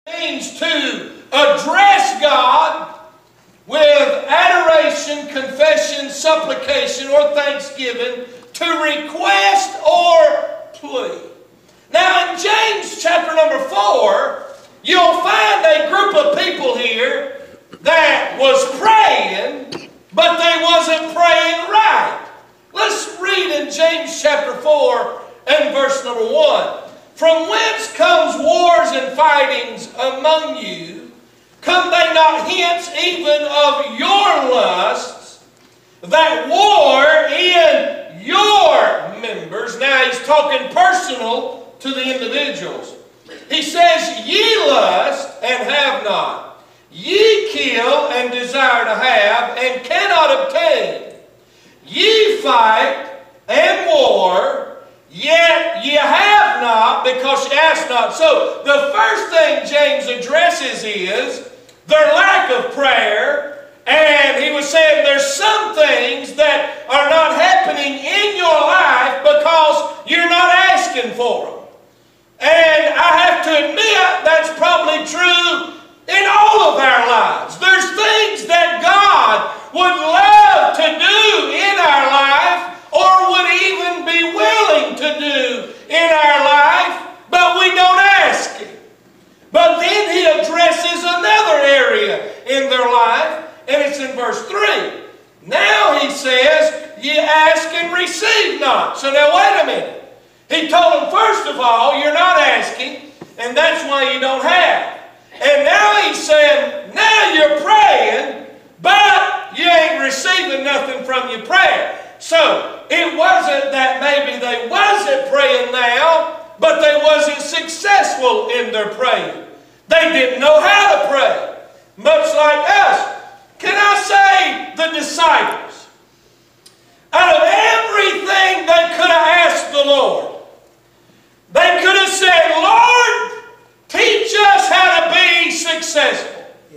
Means to address God with adoration, confession, supplication, or thanksgiving, to request or plea. Now in James chapter number 4, you'll find a group of people here that was praying, but they wasn't praying right. Let's read in James chapter 4 and verse number 1. From whence comes wars and fightings among you? Come they not hence even of your lusts, that war in your members? Now he's talking personal to the individuals. He says, ye lust and have not. Ye kill and desire to have and cannot obtain. Ye fight and war, yet ye have not, because ye ask not. So the first thing James addresses is their lack of prayer. And he was saying there's some things that are not happening in your life because you're not asking for them. And I have to admit that's probably true in all of our lives. There's things that God would love to do in our life, or would even be willing to do in our life, but we don't ask Him. But then He addresses another area in their life, and it's in verse 3. Now He says, ye ask and receive not. So now wait a minute. He told them, first of all, you're not asking, and that's why you don't have. And now He's saying, now you're praying, but you ain't receiving nothing from your prayer. So it wasn't that maybe they wasn't praying now, but they wasn't successful in their praying. They didn't know how to pray. Much like us. Can I say the disciples? Out of everything they could have asked the Lord, they could have said, Lord, teach us how to be successful.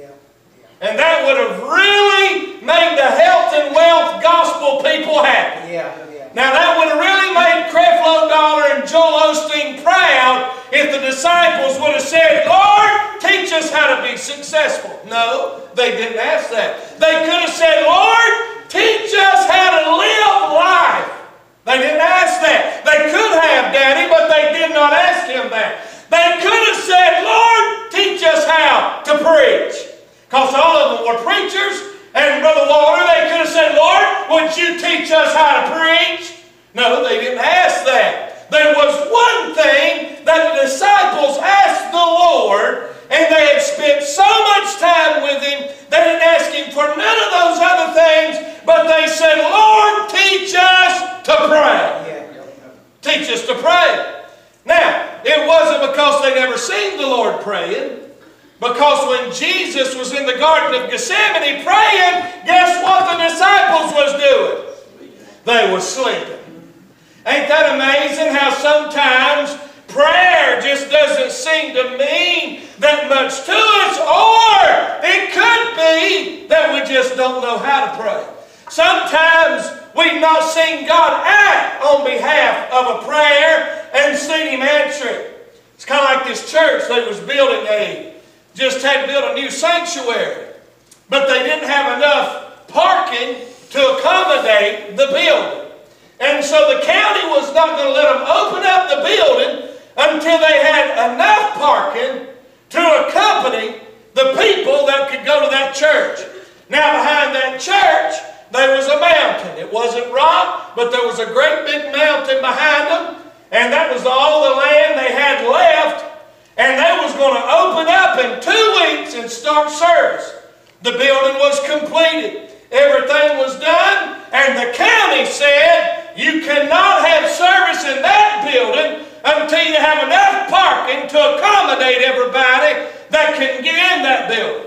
And that would have really made the health and wealth gospel people happy. Now that would have really made Creflo Dollar and Joel Osteen proud if the disciples would have said, Lord, teach us how to be successful. No, they didn't ask that. They could have said, Lord, teach us how to live life. They didn't ask that. They could have, Daddy, but they did not ask Him that. They could have said, Lord, teach us how to preach. Because all of them were preachers. And Brother Walter, they could have said, Lord, would you teach us how to preach? No, they didn't ask that. There was one thing that the disciples asked the Lord, and they had spent so much time with Him, they didn't ask Him for none of those other things, but they said, Lord, teach us to pray. Teach us to pray. Now, it wasn't because they never seen the Lord praying. Because when Jesus was in the Garden of Gethsemane praying, guess what the disciples was doing? They were sleeping. Ain't that amazing how sometimes prayer just doesn't seem to mean that much to us? Or it could be that we just don't know how to pray. Sometimes we've not seen God act on behalf of a prayer and seen Him answer it. It's kind of like this church they was building just had to build a new sanctuary. But they didn't have enough parking to accommodate the building. And so the county was not going to let them open up the building until they had enough parking to accompany the people that could go to that church. Now behind that church, there was a mountain. It wasn't rock, but there was a great big mountain behind them. And that was all the land they had left. And they was going to open up in 2 weeks and start service. The building was completed. Everything was done. And the county said, you cannot have service in that building until you have enough parking to accommodate everybody that can get in that building.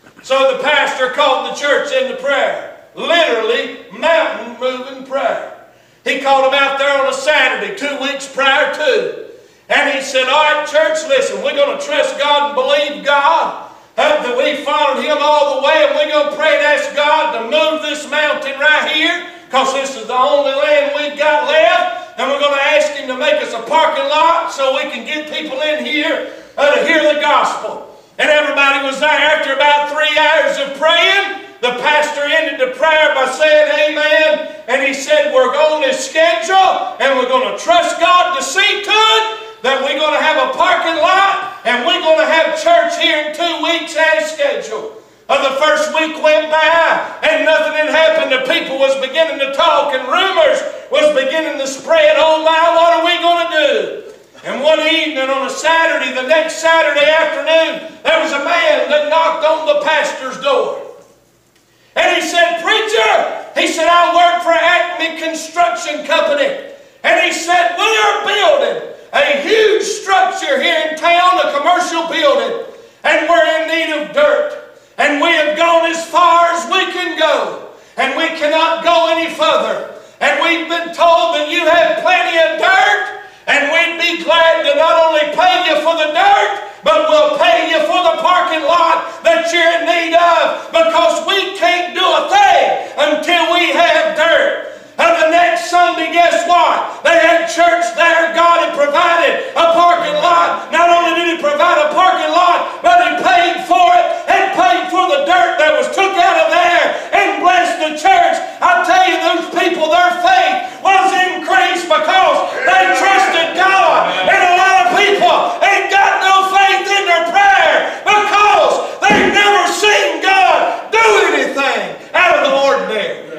So the pastor called the church into prayer. Literally, mountain moving prayer. He called them out there on a Saturday, 2 weeks prior to. And he said, all right, church, listen, we're going to trust God and believe God that we followed Him all the way, and we're going to pray and ask God to move this mountain right here, because this is the only land we've got left, and we're going to ask Him to make us a parking lot so we can get people in here to hear the gospel. that was there. After about 3 hours of praying, the pastor ended the prayer by saying amen. And he said, we're on this schedule and we're going to trust God to see to it that we're going to have a parking lot and we're going to have church here in 2 weeks as scheduled. The first week went by and nothing had happened. The people was beginning to talk and rumors was beginning to spread. Oh my, what are we going to do? And one evening on a Saturday, the next Saturday afternoon, there was a man that knocked on the pastor's door. And he said, preacher, he said, I work for Acme Construction Company. And he said, we are building a huge structure here in town, a commercial building. And we're in need of dirt. And we have gone as far as we can go. And we cannot go any further. And we've been told that you have plenty of dirt. And we'd be glad to not only pay you for the dirt, but we'll pay you for the parking lot that you're in need of. Because we can't do a thing until we have dirt. And the next Sunday, guess what? They had church there. God had provided a parking lot. Not only did He provide a parking lot, but He paid for it and paid for the dirt that was took out of there and blessed the church. I tell you, those people, their faith was increased because they trusted God. And a lot of people ain't got no faith in their prayer because they've never seen God do anything out of the ordinary.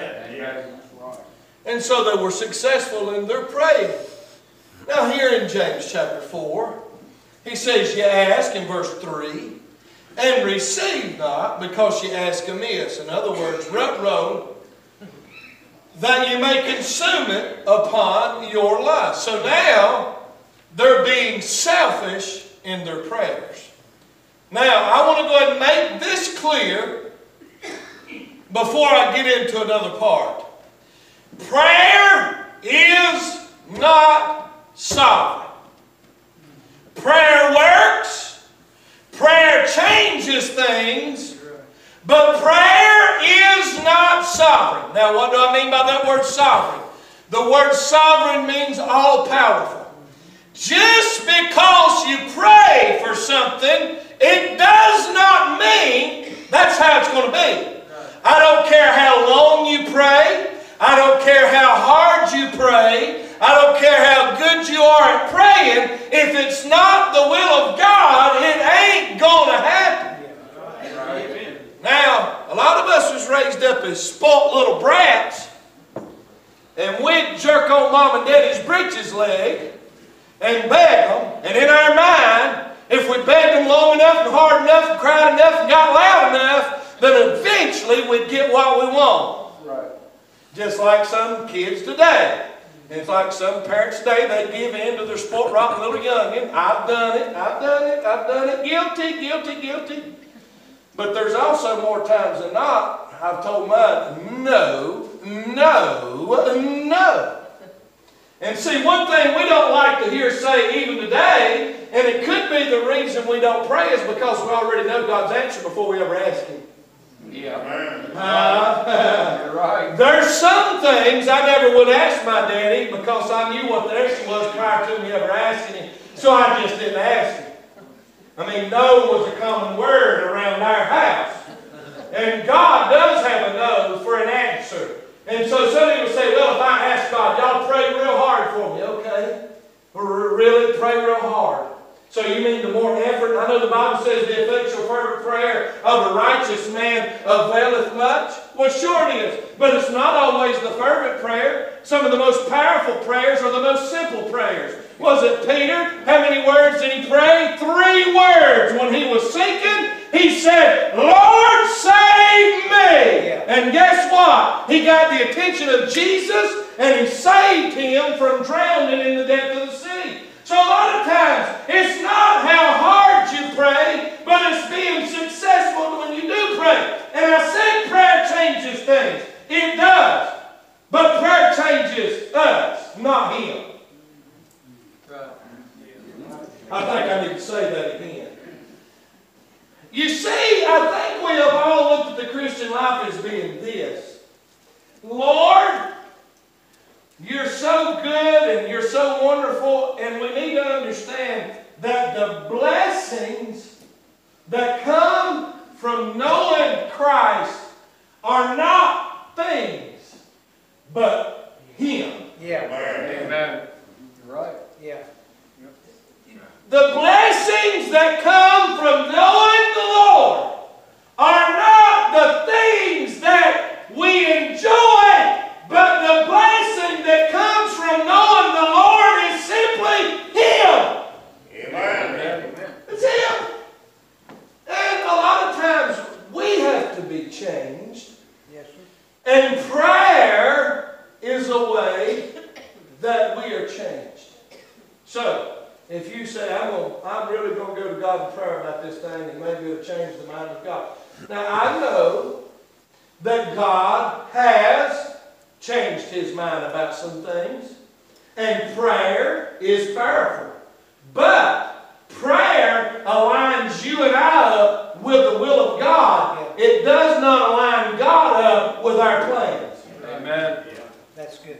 And so they were successful in their praying. Now here in James chapter 4, he says, you ask in verse 3, and receive not because you ask amiss. In other words, rut-row, that you may consume it upon your lust. So now, they're being selfish in their prayers. Now, I want to go ahead and make this clear before I get into another part. Prayer is not sovereign. Prayer works. Prayer changes things. But prayer is not sovereign. Now, what do I mean by that word sovereign? The word sovereign means all-powerful. Just because you pray for something, it does not mean that's how it's going to be. I don't care how long you pray. I don't care how hard you pray. I don't care how good you are at praying. If it's not the will of God, it ain't going to happen. Now, a lot of us was raised up as spoilt little brats, and we'd jerk on Mom and Daddy's breeches leg and beg them. And in our mind, if we begged them long enough and hard enough and cried enough and got loud enough, then eventually we'd get what we want. Just like some kids today. And it's like some parents today, they give in to their sport rotten little youngin. I've done it, I've done it, I've done it. Guilty, guilty, guilty. But there's also more times than not, I've told mine, no, no, no. And see, one thing we don't like to hear say even today, and it could be the reason we don't pray, is because we already know God's answer before we ever ask Him. Yeah. You're right. There's some things I never would ask my daddy because I knew what the answer was prior to me ever asking him. So I just didn't ask him. I mean, no was a common word around our house. And God does have a no for an answer. And so some people say, well, if I ask God, y'all pray real hard for me. Okay. Really pray real hard. So you mean the more effort? I know the Bible says the effectual fervent prayer of a righteous man availeth much. Well, sure it is. But it's not always the fervent prayer. Some of the most powerful prayers are the most simple prayers. Was it Peter? How many words did he pray? 3 words. When he was sinking, he said, Lord, save me. Yeah. And guess what? He got the attention of Jesus and He saved him from drowning in the depth of the sea. So a lot of times, it's not how hard you pray, but it's being successful when you do pray. And I said prayer changes things. It does. But prayer changes us, not Him. I think I need to say that again. You see, I think we have all looked at the Christian life as being this. Lord, You're so good and You're so wonderful, and we need to understand that the blessings that come from knowing Christ are not things, but Him. Yeah. Amen. You're right. Yeah. The blessings that come from knowing the Lord are not the things that we enjoy, but the blessing that comes from knowing the Lord is simply Him. Amen. It's Him. And a lot of times we have to be changed. Yes, sir. And prayer is a way that we are changed. So, if you say, I'm really going to go to God in prayer about this thing, and maybe it'll change the mind of God. Now, I know that God has changed His mind about some things, and prayer is powerful. But prayer aligns you and I up with the will of God. It does not align God up with our plans. Amen. That's good.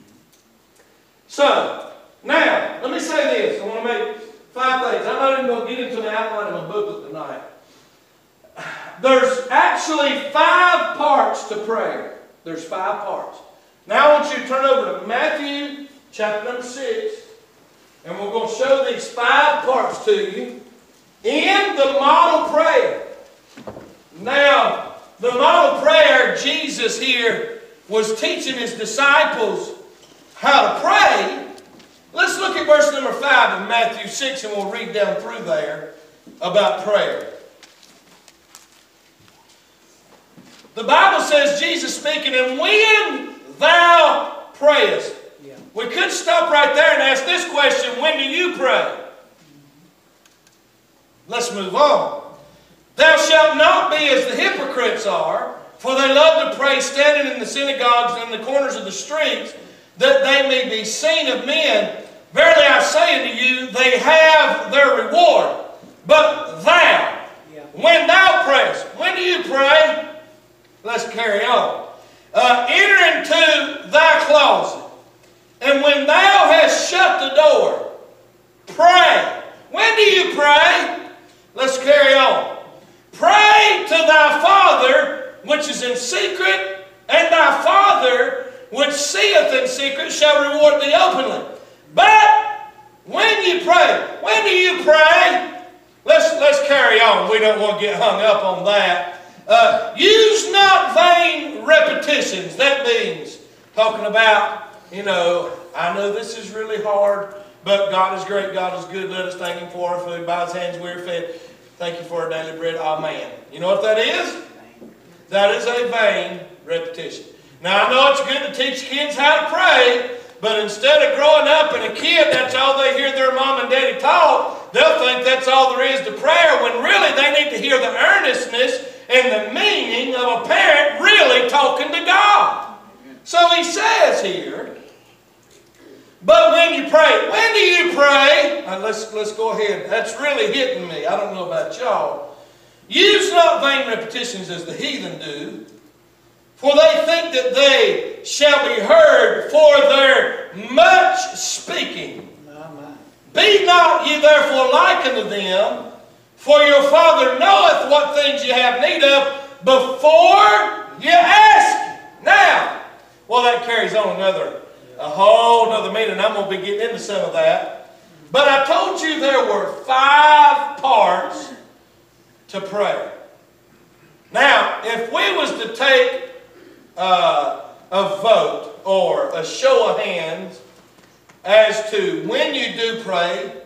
So, now, let me say this. I want to make 5 things. I'm not even going to get into the outline of my booklet tonight. There's actually 5 parts to prayer. There's 5 parts. Now I want you to turn over to Matthew chapter number 6. And we're going to show these 5 parts to you in the model prayer. Now, the model prayer, Jesus here was teaching His disciples how to pray. Let's look at verse number 5 in Matthew 6, and we'll read down through there about prayer. The Bible says, Jesus speaking, and when thou prayest. Yeah. We could stop right there and ask this question, when do you pray? Let's move on. Thou shalt not be as the hypocrites are, for they love to pray standing in the synagogues and in the corners of the streets, that they may be seen of men. Verily I say unto you, they have their reward. But thou, when thou prayest, when do you pray? Let's carry on. Enter into thy closet, and when thou hast shut the door, pray. When do you pray? Let's carry on. Pray to thy Father which is in secret, and thy Father which seeth in secret shall reward thee openly. But when you pray, when do you pray? Let's carry on. We don't want to get hung up on that. Use not vain repetitions. That means talking about, I know this is really hard, but God is great, God is good. Let us thank Him for our food. By His hands we are fed. Thank you for our daily bread. Amen. You know what that is? That is a vain repetition. Now, I know it's good to teach kids how to pray, but instead of growing up and a kid, that's all they hear their mom and daddy talk, they'll think that's all there is to prayer, when really they need to hear the earnestness and the meaning of a parent really talking to God. So he says here, but when you pray, when do you pray? Let's go ahead. That's really hitting me. I don't know about y'all. Use not vain repetitions as the heathen do, for they think that they shall be heard for their much speaking. Be not ye therefore like unto them, for your Father knoweth what things ye have need of before ye ask. Now, well, that carries on a whole other meaning. I'm going to be getting into some of that. But I told you there were 5 parts to prayer. Now, if we was to take a vote or a show of hands as to when you do pray,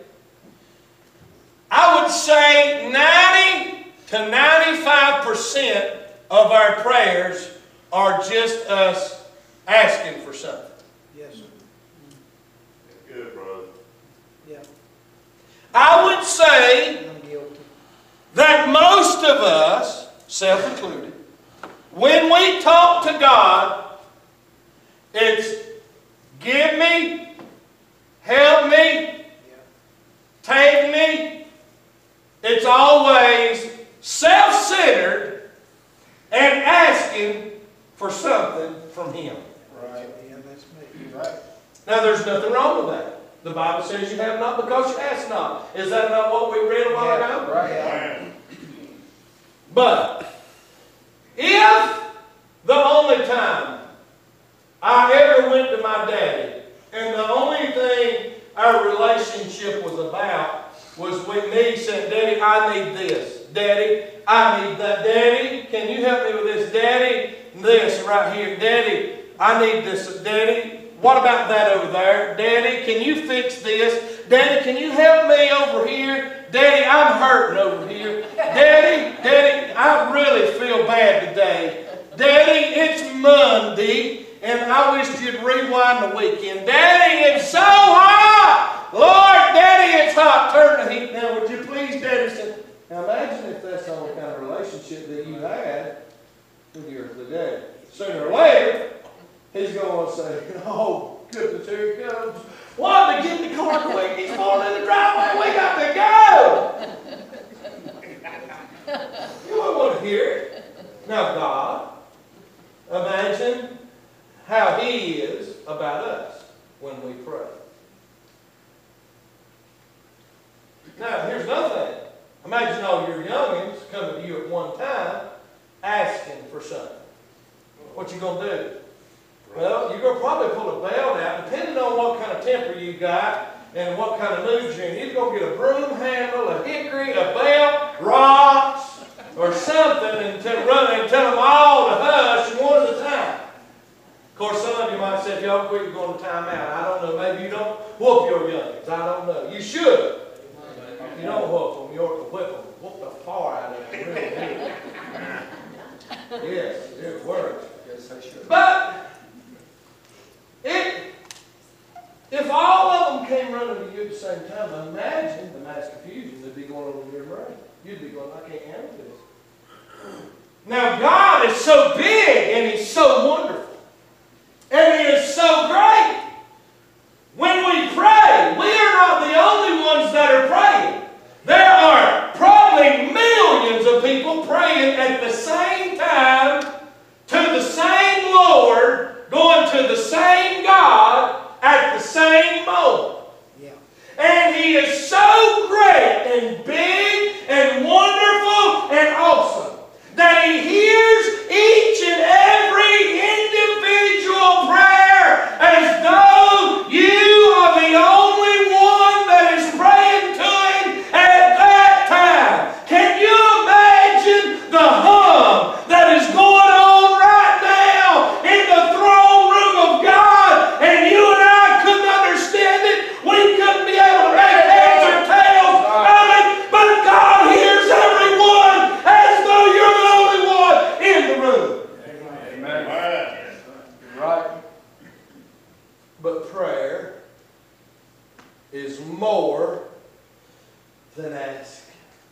I would say 90 to 95% of our prayers are just us asking for something. Yes, sir. That's good, brother. Yeah. I would say I'm guilty. that most of us, self-included, when we talk to God, it's give me, help me, take me. It's always self-centered and asking for something from Him. Right. Yeah, that's me. Right. Now, there's nothing wrong with that. The Bible says you have not because you ask not. Is that not what we read a while ago? Right. But if the only time I ever went to my daddy, and the only thing our relationship was about was with me saying, Daddy, I need this. Daddy, I need that. Daddy, can you help me with this? Daddy, this right here. Daddy, I need this. Daddy, what about that over there? Daddy, can you fix this? Daddy, can you help me over here? Daddy, I'm hurting over here. Daddy, I really feel bad today. Daddy, it's Monday, and I wish you'd rewind the weekend. Daddy, it's so hot. Lord, Daddy, it's hot. Turn the heat down. Would you please, Daddy? Now imagine if that's the only kind of relationship that you had with your earthly daddy. Sooner or later, he's going to say, oh, goodness, here he comes. What? To get in the car quick. He's falling in the driveway. We got to go. You don't want to hear it. Now, God, imagine how He is about us when we pray. Now, here's another thing. Imagine all your youngins coming to you at one time asking for something. What you going to do? Well, you're going to probably pull a belt out, depending on what kind of temper you got and what kind of mood you're in. You're going to get a broom handle, a hickory, a belt, rocks, or something, and tell them all to hush one at a time. Of course, some of you might say, if y'all quit, you're going to time out. I don't know. Maybe you don't whoop your youngins. I don't know. You should. You don't whoop them. You ought to whip them. Whoop the far out of them. Really good. Yes, it works. But if all of them came running to you at the same time, imagine the mass confusion that'd be going on in your brain. You'd be going, I can't handle this. Now God is so big and He's so wonderful. And He is so great. When we pray, we are not the only ones that are praying. There are probably millions of people praying at the same time to the same Lord, going to the same God at the same moment. Yeah. And He is so great and big and wonderful and awesome that He hears each and every individual prayer as though you are the only one that is praying to Him at that time. Can you imagine the hum that is going on right now in the throne room of God, and you and I couldn't understand it? We couldn't be able to make heads or tails of it, but God hears everyone as though you're the only one in the room. Amen. Right. But prayer is more than asking.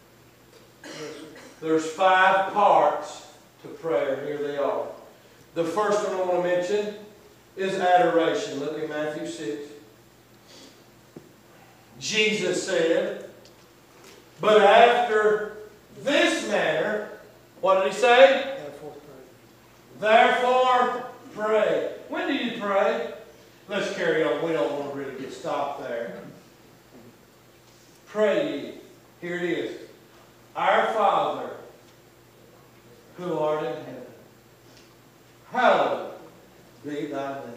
There's 5 parts to prayer. Here they are. The first one I want to mention is adoration. Look at Matthew 6. Jesus said, but after this manner, what did He say? Therefore pray. When do you pray? Let's carry on. We don't want to really get stopped there. Pray ye. Here it is. Our Father, who art in heaven, hallowed be thy name.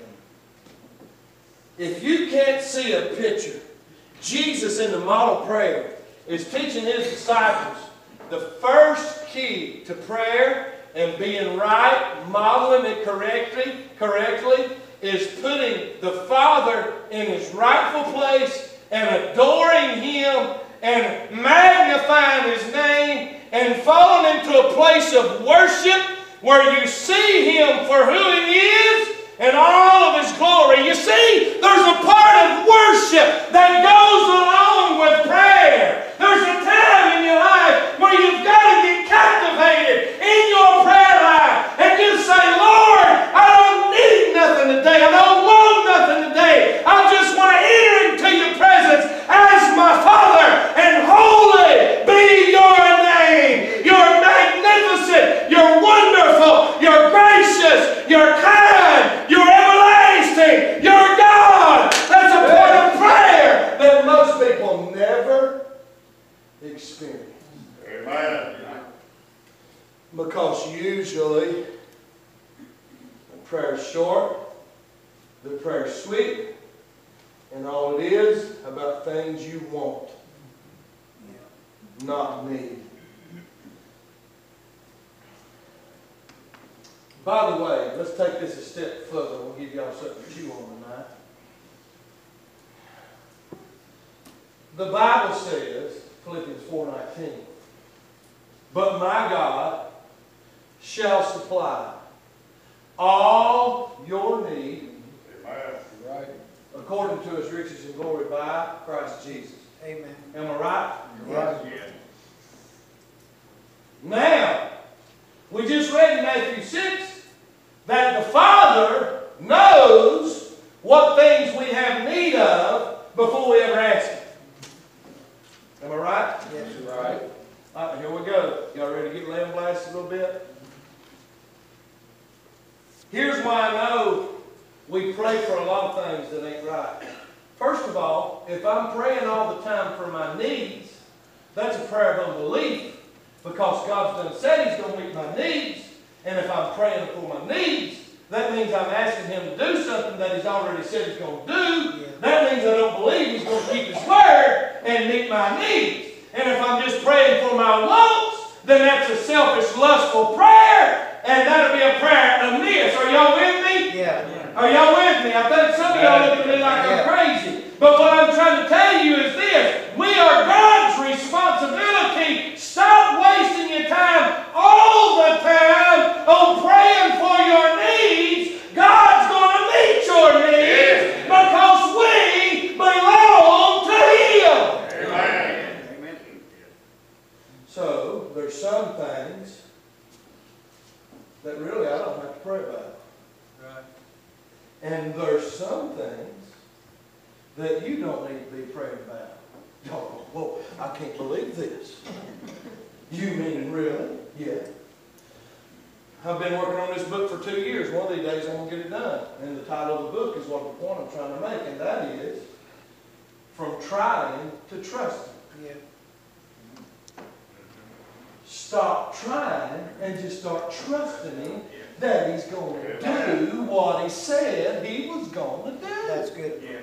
If you can't see a picture, Jesus in the model prayer is teaching His disciples the first key to prayer and being right, modeling it correctly, is putting the Father in His rightful place and adoring Him and magnifying His name and falling into a place of worship where you see Him for who He is and all of His glory. You see, there's a part of worship that goes along with prayer. There's a time in your life where you've got to get captivated in your prayer life and just say, Lord, I don't need nothing today. I don't want nothing today. I just want to enter into your presence as my Father, and holy be your name. You're magnificent. You're wonderful. You're gracious. You're kind. You're everlasting. You're God. That's a part of prayer that most people never experience. Amen. Because usually the prayer's short, the prayer's sweet, and all it is about things you want, not need. By the way, let's take this a step further. We'll give y'all something to chew on tonight. The Bible says, Philippians 4:19, but my God shall supply all your need according to His riches and glory by Christ Jesus. Amen. Am I right? You're right. Yes. Now, we just read in Matthew 6 that the Father knows what things we have need of before we ever ask Him. Am I right? Yes, You're right. All right, here we go. Y'all ready to get lamb blasted a little bit? Here's why I know we pray for a lot of things that ain't right. First of all, if I'm praying all the time for my needs, that's a prayer of unbelief, because God's done said He's going to meet my needs. And if I'm praying for my needs, that means I'm asking Him to do something that He's already said He's going to do. Yeah. That means I don't believe He's going to keep His word and meet my needs. And if I'm just praying for my wants, then that's a selfish, lustful prayer, and that'll be a prayer amiss. Are y'all with me? Yeah. Are y'all with me? I think some of y'all look at me like I'm crazy. But what I'm trying to tell you is this. We are God's responsibility. Stop wasting your time all the time on praying for your needs. God's going to meet your needs because we belong to Him. Amen. So, there's some things that really I don't have to pray about. Right. And there's some things that you don't need to be praying about. Y'all go, whoa, I can't believe this. You mean really? Yeah. I've been working on this book for 2 years. One of these days I'm going to get it done. And the title of the book is what the point I'm trying to make, and that is From Trying to Trusting. Yeah. Stop trying and just start trusting Him that He's going to do what He said He was going to do. That's good. Yeah.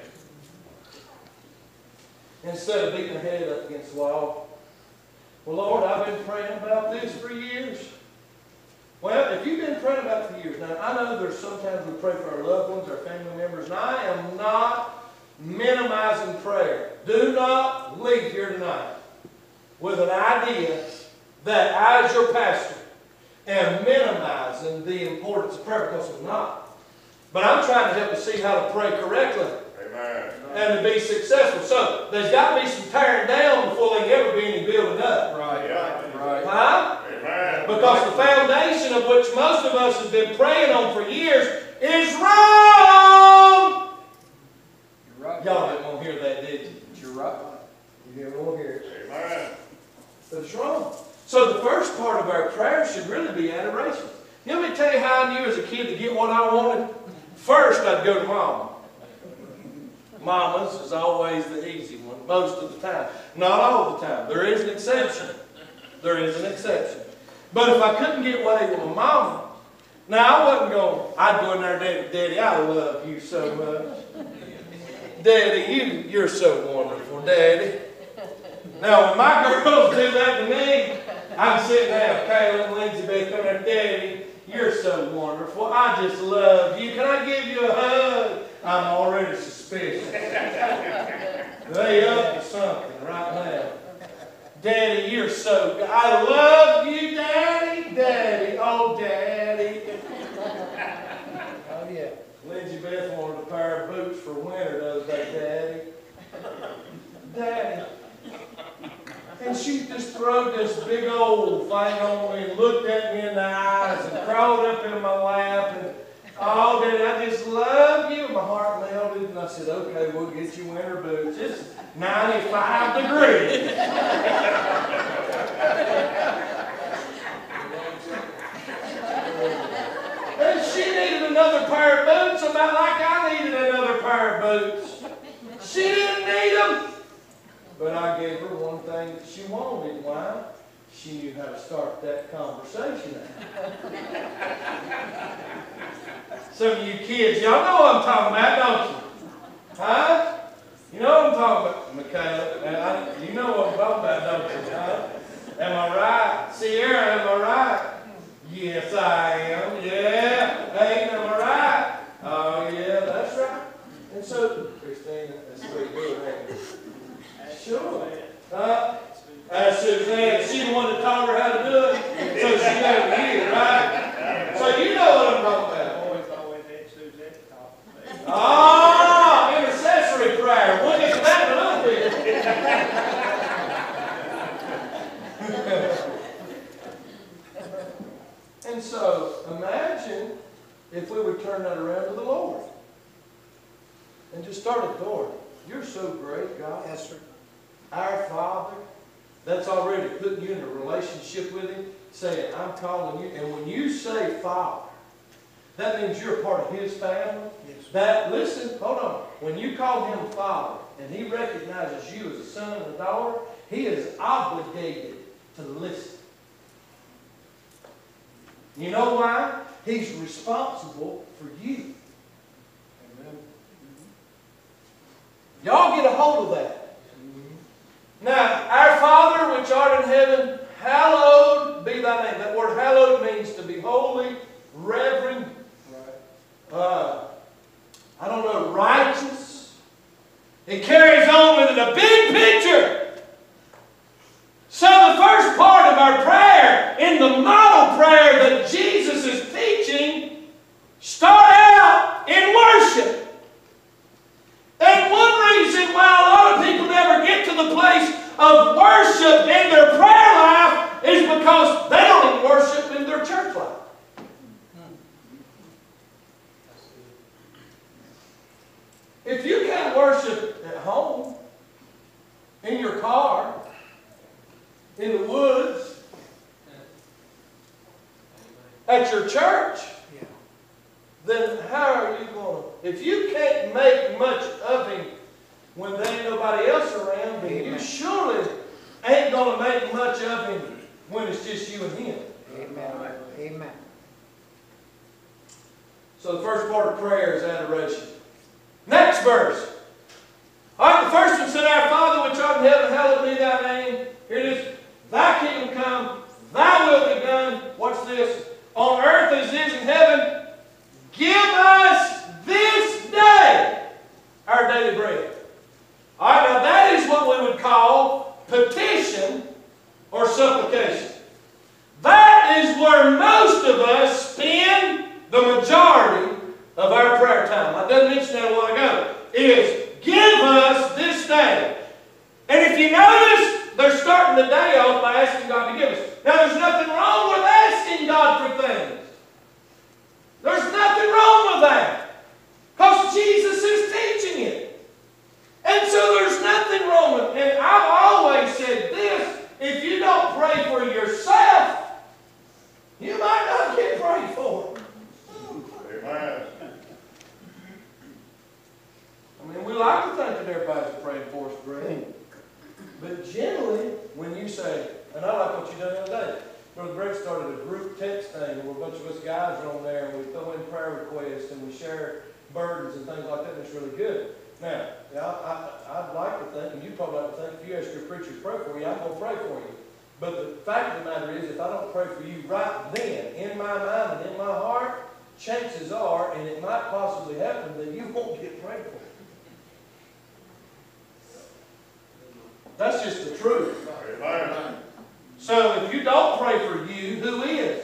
Instead of beating your head up against the wall. Well, Lord, I've been praying about this for years. Well, if you've been praying about it for years, now I know there's sometimes we pray for our loved ones, our family members, and I am not minimizing prayer. Do not leave here tonight with an idea that I, as your pastor, am minimizing the importance of prayer, because I'm not. But I'm trying to help you see how to pray correctly. Amen. And to be successful. So, there's got to be some tearing down before there can ever be any building up. Right. Yeah. Right. Huh? Amen. Because the foundation of which most of us have been praying on for years is wrong. You're right. Y'all didn't want to hear that, did you? You're right. You didn't want to hear it. Amen. But it's wrong. So the first part of our prayer should really be adoration. You know, let me tell you how I knew as a kid to get what I wanted. First, I'd go to Mama. Mama's is always the easy one, most of the time. Not all the time. There is an exception. There is an exception. But if I couldn't get way with my mama, now I wasn't going, I'd go in there, Daddy, I love you so much. Daddy, you're so wonderful, Daddy. Now, when my girls do that to me, I'm sitting there, Kayla and Lindsay Beth coming there, Daddy, you're so wonderful. I just love you. Can I give you a hug? I'm already suspicious. They up to something right now. Daddy, you're so good. I love you, Daddy. Daddy. Oh, Daddy. Oh, yeah. Lindsay Beth wanted a pair of boots for winter the other day, Daddy. Daddy. And she just throwed this big old thing on me and looked at me in the eyes and crawled up in my lap and, oh, Daddy, I just love you. My heart melted, and I said, okay, we'll get you winter boots. It's 95 degrees. And she needed another pair of boots about like I needed another pair of boots. She didn't need them. But I gave her one thing that she wanted. Why? She she knew how to start that conversation out. Some of you kids, y'all know what I'm talking about, don't you? Huh? You know what I'm talking about, Michaela? You know what I'm talking about, don't you? Huh? Am I right? Sierra, am I right? Yes, I am. Yeah. Hey, am I right? Oh, yeah, that's right. And so, Christina, that's the way you do it. Sure. That's Suzanne. She's the one that taught her how to do it. So she knows you, right? So you know what I'm talking about. Always had Suzette talk to me. Ah, intercessory prayer. We'll get to that in a little bit. And so, imagine if we would turn that around to the Lord and just start adoring. You're so great, God. Yes, sir. Our Father. That's already putting you in a relationship with Him, saying, I'm calling you. And when you say Father, that means you're a part of His family. Yes, sir. That, listen, hold on. When you call Him Father, and He recognizes you as a son and a daughter, He is obligated to listen. You know why? He's responsible for you. Amen. Y'all get a hold of that. Now, our Father which art in heaven, hallowed be thy name. That word hallowed means to be holy, reverend, I don't know, righteous. It carries on with it a big picture. So the first part of our prayer, in the model prayer that Jesus is teaching, start out in worship. And one reason why a lot of people never get to the place of worship in their prayer life is because they don't even worship in their church life. If you can't worship at home, in your car, in the woods, at your church, then how are you going to? If you can't make much of Him when there ain't nobody else around, then you surely ain't going to make much of Him when it's just you and Him. Amen. Amen. So the first part of prayer is adoration. Next verse. All right, the first one said, Our Father which art in heaven, hallowed be thy name. Here it is. Thy kingdom come, thy will be done. Watch this. On earth as it is in heaven. Give us this day our daily bread. All right, now that is what we would call petition or supplication. That is where most of us spend the majority of our prayer time. I did mention that a while ago. Is give us this day. And if you notice, they're starting the day off by asking God to give us. Now, there's nothing wrong with asking God for things. There's nothing wrong with that. Because Jesus is teaching it. And so there's nothing wrong with it. And I've always said this, if you don't pray for yourself, you might not get prayed for. Amen. I mean, we like to think that everybody's praying for us, Brett. But generally, when you say, and I like what you done the other day, Brother Brett started a group text thing where a bunch of us guys are on there and we throw in prayer requests and we share burdens and things like that, and it's really good. Now, I'd like to think, and you'd probably like to think, if you ask your preacher to pray for you, I'm going to pray for you. But the fact of the matter is, if I don't pray for you right then, in my mind and in my heart, chances are, and it might possibly happen, that you won't get prayed for. That's just the truth. Amen. So if you don't pray for you, who is?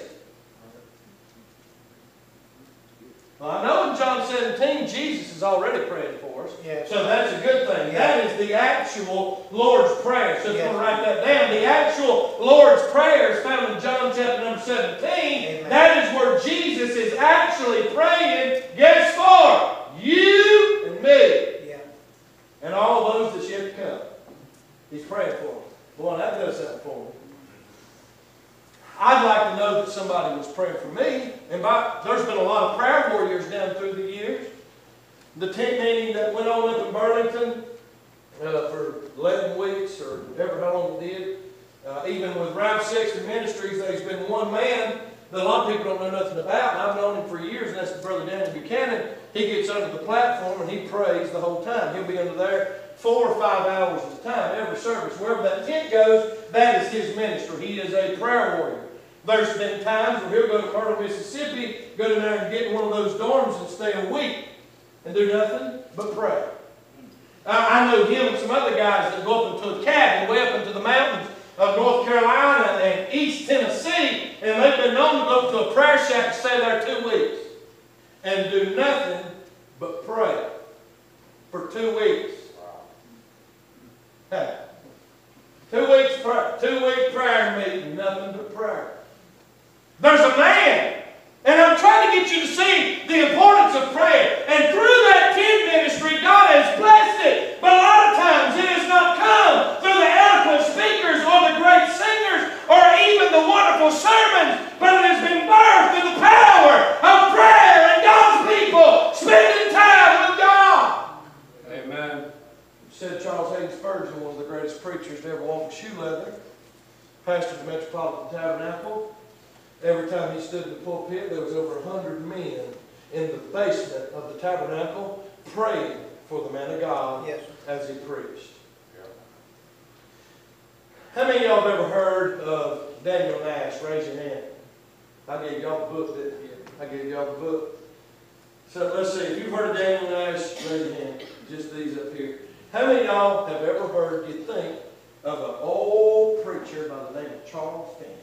Well, I know in John 17, Jesus is already praying for us. Yes. So that's a good thing. That is the actual Lord's Prayer. So if you want to write that down, the actual Lord's Prayer is found in John chapter number 17. Amen. That is where Jesus is actually praying, guess for? You and me. Yeah. And all those that's yet to come. He's praying for them. Boy, that does something for me. I'd like to know that somebody was praying for me. And there's been a lot of prayer warriors down through the years. The tent meeting that went on up in Burlington for 11 weeks or ever how long it did. Even with Ralph Sexton Ministries, there's been one man that a lot of people don't know nothing about, and I've known him for years, and that's Brother Daniel Buchanan. He gets under the platform and he prays the whole time. He'll be under there 4 or 5 hours at a time, every service. Wherever that tent goes, that is his ministry. He is a prayer warrior. There's been times where he'll go to Myrtle, Mississippi, go down there and get in one of those dorms and stay a week and do nothing but pray. I know him and some other guys that go up into a cabin way up into the mountains of North Carolina and East Tennessee, and they've been known to go up to a prayer shack and stay there 2 weeks and do nothing but pray for 2 weeks. Hey, 2 weeks prayer, 2-week prayer meeting, nothing but prayer. There's a man, and I'm trying to get you to see the importance of prayer. And through that tent ministry, God has blessed it. But a lot of times it has not come through the eloquent speakers or the great singers or even the wonderful sermons, but it has been birthed through the power of prayer and God's people spending time with God. Amen. Said Charles Hayden Spurgeon, one of the greatest preachers to ever walk with shoe leather, pastored the Metropolitan Tabernacle. Every time he stood in the pulpit, there was over 100 men in the basement of the tabernacle praying for the man of God as he preached. How many of y'all have ever heard of Daniel Nash? Raise your hand. I gave y'all the book, didn't you? I gave y'all the book. So let's see, if you've heard of Daniel Nash, raise your hand. Just these up here. How many of y'all have ever heard, you think, of an old preacher by the name of Charles Finney?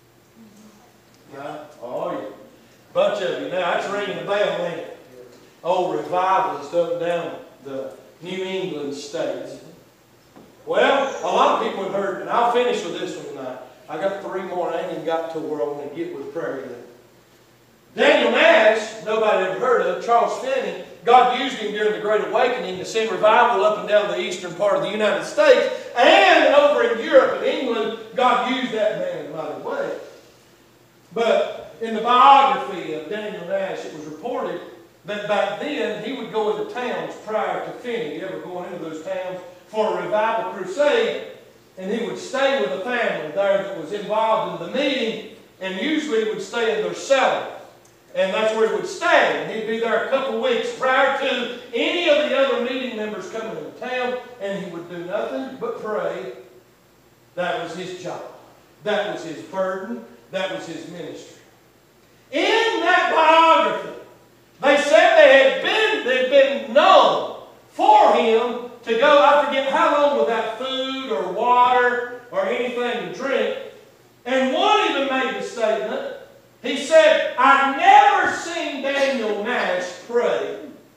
Oh, yeah. Bunch of you. Now, that's ringing the bell, ain't it? Old revivalists up and down the New England states. Well, a lot of people have heard, and I'll finish with this one tonight. I got 3 more. I ain't even got to where I want to get with prayer yet. Daniel Nash, nobody ever heard of. Charles Finney, God used him during the Great Awakening to send revival up and down the eastern part of the United States. And over in Europe and England, God used that man in a mighty way. But in the biography of Daniel Nash, it was reported that back then he would go into towns prior to Finney, ever going into those towns for a revival crusade, and he would stay with a family there that was involved in the meeting, and usually would stay in their cellar. And that's where he would stay. And he'd be there a couple weeks prior to any of the other meeting members coming into town, and he would do nothing but pray. That was his job. That was his burden. That was his ministry. In that biography, they said they'd been known for him to go, I forget how long, without food or water or anything to drink. And one even made the statement. He said, I've never seen Daniel Nash pray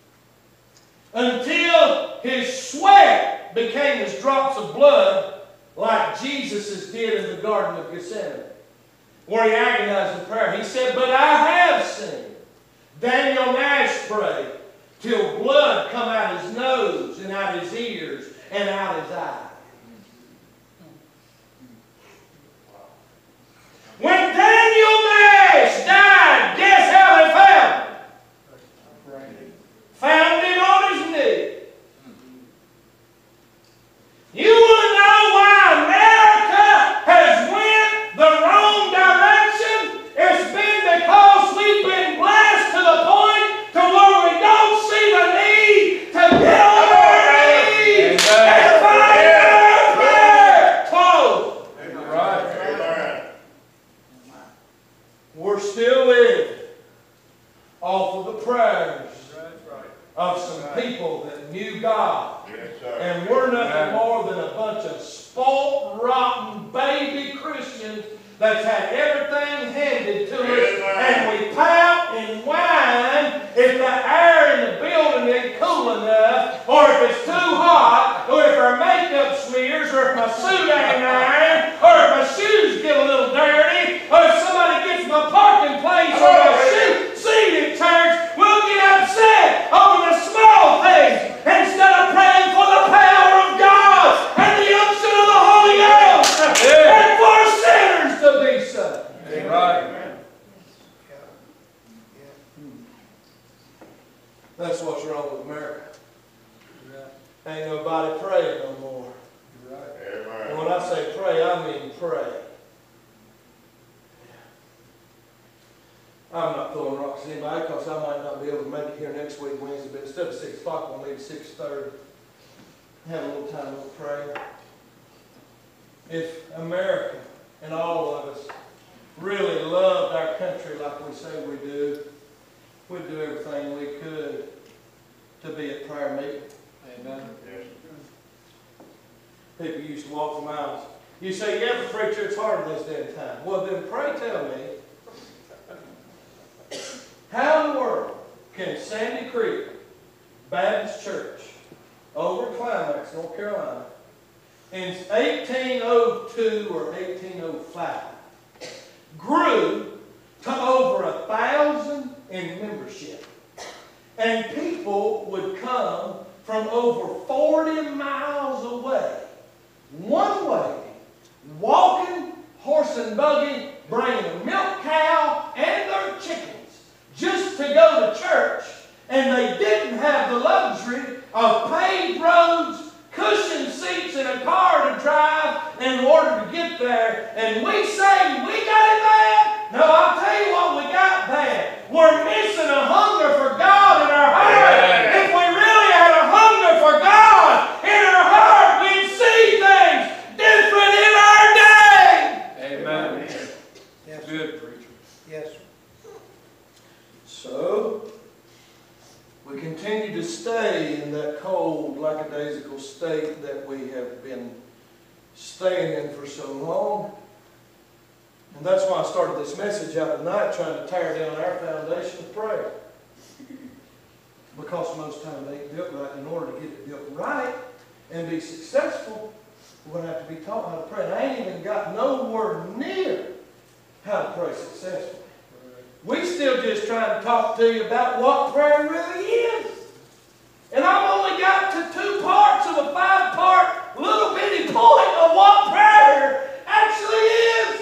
until his sweat became as drops of blood like Jesus' did in the Garden of Gethsemane, where he agonized in prayer. He said, but I have seen Daniel Nash pray till blood come out his nose and out his ears and out his eyes. When Daniel Nash died, guess how they found him? Found him on his knee. You want to know why America has went the wrong direction? It's been because we've been blessed to the point to where we don't see the need to get on our knees and find our prayer. Close. Amen. We're still living off of the prayers of some people that knew God. Yes, sir. And we're nothing more than a bunch of spoiled, rotten, baby Christians that's had everything handed to us. And we pout and whine if the air in the building ain't cool enough, or if it's too hot, or if our makeup smears, or if my suit ain't ironed, or if my shoes get a little dirty, or if somebody gets my parking place or my seat in church. We'll get upset over the small things instead of praying for the power of God and the unction of the Holy Ghost and for sinners to be saved. Right. That's what's wrong with America. Ain't nobody praying no more. And Amen. when I say pray, I mean pray. I'm not throwing rocks at anybody because I might not be able to make it here next week, Wednesday, but instead of 6 o'clock, we'll meet at 6:30. Have a little time of prayer. If America and all of us really loved our country like we say we do, we'd do everything we could to be at prayer meeting. Amen. People used to walk for miles. You say, yeah, but preacher, it's hard this day and time. Well, then pray tell me, how in the world can Sandy Creek Baptist Church over Climax, North Carolina, in 1802 or 1805, grew to over 1,000 in membership? And people would come from over 40 miles away, one way, walking, horse and buggy, bringing a milk cow and their chickens just to go to church. And they didn't have the luxury of paved roads, cushioned seats in a car to drive in order to get there. And we say we got it bad. No, I'll tell you what we got bad. We're missing a hunger for God in our heart. Yeah. If we really had a hunger for God in our heart, we'd see things different in our day. Amen. Yes. Good preacher. Yes. So, we continue to stay in that cold, lackadaisical state that we have been staying in for so long. And that's why I started this message out tonight, trying to tear down our foundation of prayer. Because most times they ain't built right. In order to get it built right and be successful, we're going to have to be taught how to pray. And I ain't even got nowhere near how to pray successfully. We still just trying to talk to you about what prayer really is. And I've only got to 2 parts of a 5-part little bitty point of what prayer actually is.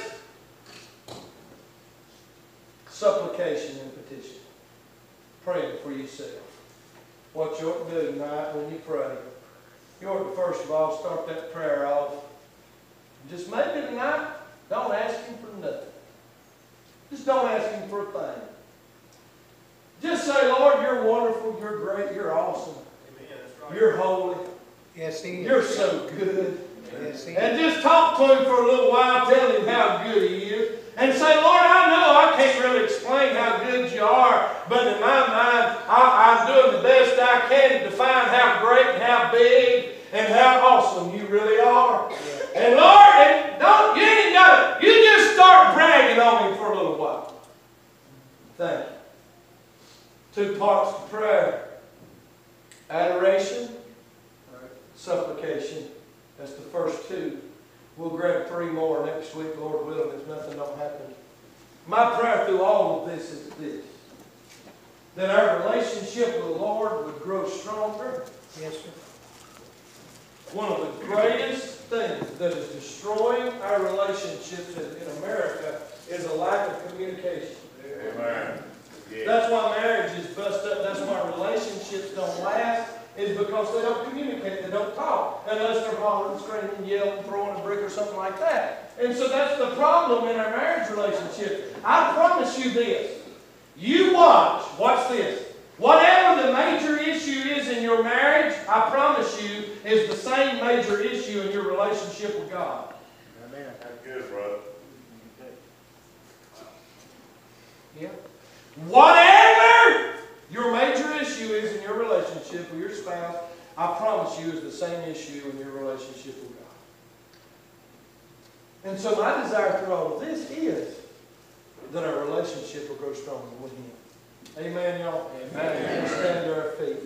Supplication and petition. Praying for yourself. What you ought to do tonight when you pray. You ought to first of all start that prayer off. Just maybe tonight, don't ask Him for nothing. Just don't ask Him for a thing. Just say, Lord, you're wonderful, you're great, you're awesome. Amen. That's right. You're holy. Yes, He is. You're so good. Yes, He And is. just talk to Him for a little while, tell Him how good He is. And say, Lord, I know I can't really explain how good you are, but in my mind, I'm doing the best I can to define how great and how big and how awesome you really are. And Lord, you ain't got it. You just start bragging on Him for a little while. Thank you. 2 parts to prayer. Adoration, supplication. That's the first 2. We'll grab 3 more next week, Lord willing, if nothing don't happen. My prayer through all of this is this. That our relationship with the Lord would grow stronger. Yes, sir. One of the greatest things that is destroying our relationships in America is a lack of communication. Amen. That's why marriages bust up. That's why relationships don't last. Is because they don't communicate. They don't talk. Unless they're hollering, screaming, yelling, throwing a brick or something like that. And so that's the problem in our marriage relationship. I promise you this. You watch this. Whatever the major issue is in your marriage, I promise you, is the same major issue in your relationship with God. Amen. That's good, brother. Yeah. Whatever your major issue is in your relationship with your spouse, I promise you, is the same issue in your relationship with God. And so my desire through all of this is that our relationship will grow stronger with Him. Amen, y'all? Amen. Let's stand to our feet.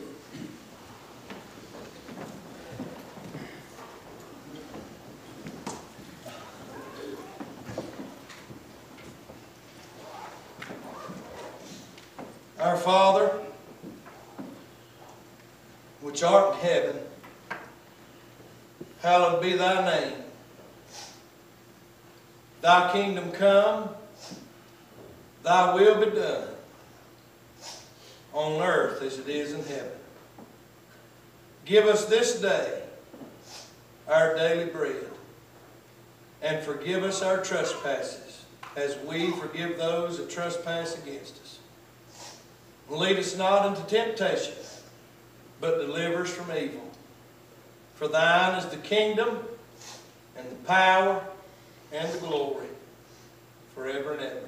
Our Father, which art in heaven, hallowed be thy name. Thy kingdom come, thy will be done, on earth as it is in heaven. Give us this day our daily bread, and forgive us our trespasses, as we forgive those that trespass against us. And lead us not into temptation, but deliver us from evil. For thine is the kingdom, and the power, and the glory, forever and ever.